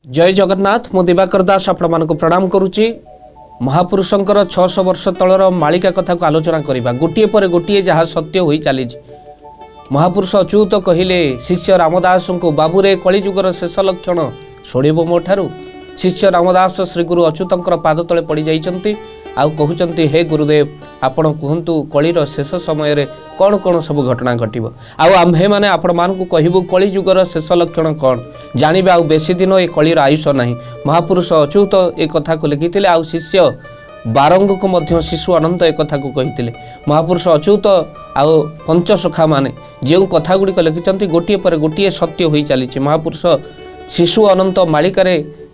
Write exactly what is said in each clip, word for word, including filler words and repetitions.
जय जगन्नाथ मु दिवाकर दास आपण मानक प्रणाम करुच्ची। महापुरुषंकर छःश वर्ष तलर मालिका कथा को आलोचना करवा गोटे पर गोटे जहाँ सत्य हो चली। महापुरुष अच्युत कहले शिष्य रामदास को बाबूरे कलिजुगर शेष लक्षण शोड़ब मो ठारू। शिष्य रामदास श्री गुरु अच्युतंकर पाद तले पड़ जाइछंती आउ कहउचंती हे गुरुदेव आपण कहतु कलिर शेष समय रे कौन कौन सब घटना घटिबो आउ आम्भे माने आपण मानकु कहिबु कलिजुगर शेष लक्षण कौन जानिबे। आउ बेसी दिन ए कलिर आयुष नाही। महापुरुष अच्युत ए कथा को लिखिथिले आउ शिष्य बारंग को मध्य शिशु अनंत ए कथा को कहिथिले। महापुरुष अच्युत आउ पंचसखा माने जे कथा गुडी को लिखिचंती गोटिए पर गोटिए सत्य होई चलीछि। महापुरुष शिशु अनंत मालिकारे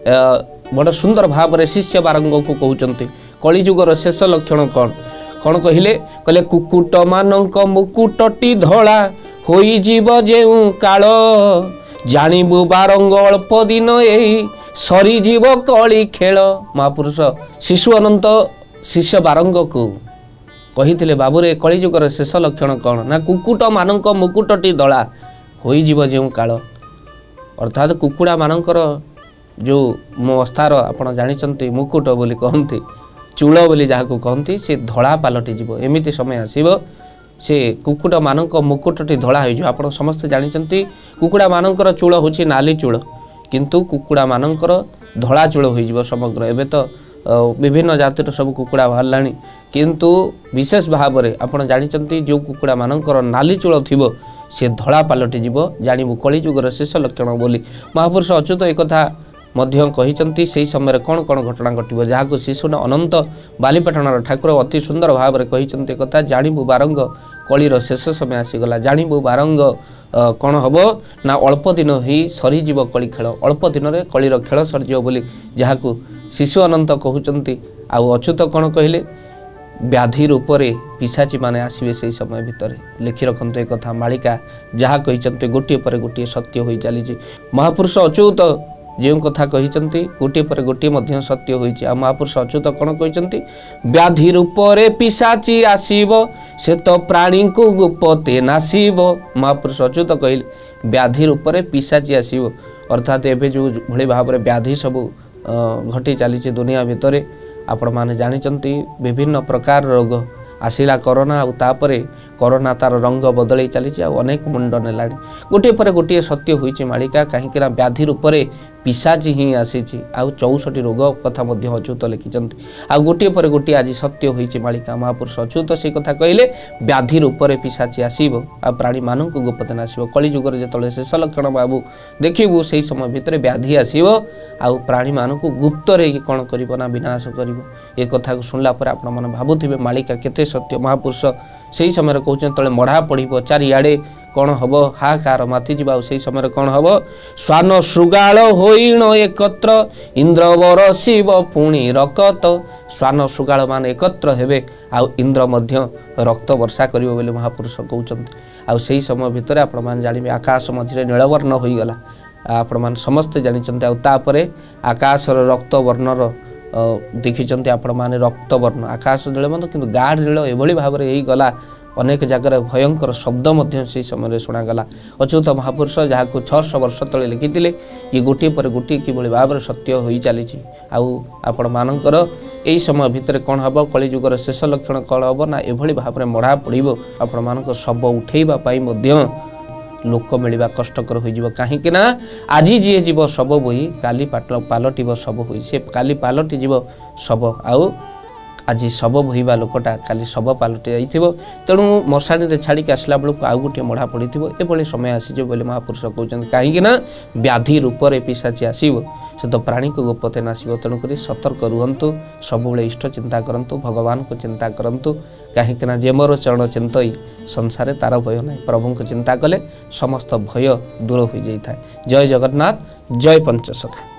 बड़ सुंदर भाव रे शिष्य बारंग को कहउचंती कलिजुगर शेष लक्षण कौन कौन कहले कहले कुकुट मानक मुकुटटी धला होई जीव जेउ काल जानिबु बारंग अल्प दिन एही सरी जीव कली खेल। महापुरुष शिशु अनंत शिष्य बारंग को कहिथिले बाबूरे कलिजुगर शेष लक्षण कौन ना कुकुट मानक मुकुटटी धला होई जीव जेउ काल अर्थात कुकुड़ा मानकर जो मस्तार आपण जानिचंती मुकुट बोली कहंती चूल बोली जहाँ को कहती से धड़ा पलटि जीव एमती समय आसब से कुकुड़ा मानक मुकुटटी धड़ा हो आप समस्ते जानते कुकुड़ा मानकर चूल हूँ नाली चूल किंतु कुकुड़ा मानकर धड़ा चूल हो समग्र एवं तो विभिन्न जातिर सब कुकुड़ा बाहर किंतु विशेष भाव में आप जानते जो कुकुड़ा मानकर नाली चूल थी से धड़ा पलटि जीव जानबू कलिजुगर शेष लक्षण बोली। महापुरुष अच्युत एक कथा मध्य कहिचंती से समय कौन कौन घटना घटिबो जहाँ को शिशु अनंत बालीपाटणार ठाकुर अति सुंदर भाव में कहिचंती कथा जानबू बारंग कलिर शेष समय आसीगला जानबू बारंग कौन हम ना अल्प दिन ही सरीजीव कली खेल अल्प दिन में कलिर खेल सरीजीव बोली जहाँ को शिशु अनंत कहउचंती। आउ अच्युत कौन कहले व्याधि रूप से पिशाची माने आसवे से समय भितर लिखि रखते एक कथा मालिका जहाँ कहिचंती गोटे पर गोटे सत्य हो चली। महापुरुष अच्युत जो कथा कहिचंती गोटे पर गोटे मध्य सत्य होइछि। आ महापुरुष अच्युत कौन कहिचंती व्याधि रूप से पिशाची आसीबो से तो प्राणी को गुप्ते नासीब। महापुरुष अच्युत कहले व्याधि रूप से पिशाची आसीबो अर्थात एबे जो भली भाव में व्याधि सब घटी चली दुनिया भितर आपण माने जानिचंती विभिन्न प्रकार रोग आसिला कोरोना आउ तापरे कोरोना तार रंग बदल चली अनेक मुंड नेला गोटे पर गोटे सत्य होइछि मालिका कहीं व्याधि रूप से पिशाची ही आसी आउ चौसठी रोग कथा मध्य अच्युत लिखिचंती आ गोटे पर गोटे आज सत्य होइछि मालिका। महापुरुष अच्युत से कथा कहले व्याधि रूप से पिशाची आसीबो आ प्राणी मानक गोपते नासीबो कलिजुगर जेतले शेष लक्षण बाबू देखिबू से समय भितर व्याधि आसीबो आउ प्राणी मानक गुप्त रे कौन करिबो ना विनाश करिबो। ए कथा को सुनला पर आपण मन भाबुथिबे मालिका केते सत्य। महापुरुष से समय कहते तले मढ़ा पड़ो चारिआडे कौन हम हाकार माति जा से समय कौन हम स्वान श्रृगाल होइण एकत्र इंद्रवर शिव पुणी रकत स्वान श्रृगाल मान एकत्र हेबे आउ इंद्र मध्य रक्त वर्षा करिवो बोली महापुरुष कहउचंती। आउ से समय भितर आपण मान जानिबे आकाश मझिरे नीलवर्ण होइगला आपण मान समस्त जानिचंती। आउ तापरे आकाशर रक्त वर्णर देखिचंती आपण माने रक्त वर्ण आकाश नील मत किंतु गाढ़ नील एभली भाव में गला अनेक जगह भयंकर शब्द मध्य से समय शुणागला। अच्युत महापुरुष जहाँ को छःश वर्ष तले लिखिथिले ये गोटे पर गोटे किभली भाव में सत्य हो चली। आउ आपण मानकर एई समय भितर कौन हम कलिजुगर शेष लक्षण कौन हम ना एभली भाव में मढ़ा पड़ो आपण मानक शव उठेबा पाई मध्य लोक मिलवा कष्टकर हो कहीं आज जी जीव शव बोही काली पालटिब शव हो से काली पालटि जीव शव आउ आज शव बोहवा लोकटा काली शव पालटि जाइथिबो तेणु मशाणी छाड़ी आसला बेलू आउ गोटे मढ़ा पड़ी एभली समय आसीज बोली महापुरुष कहते कहीं व्याधि रूप से पिशाची आसीबो से तो प्राणी को गोपते नासीबो तेणुक सतर्क रुहंतु सब इष्ट चिंता करंतु भगवान को चिंता करंतु कहीं जे मोर चरण चिंतई संसार तार भय ना प्रभु को चिंता कले समस्त भय दूर हो जाए। जय जगन्नाथ जय पंचसखा।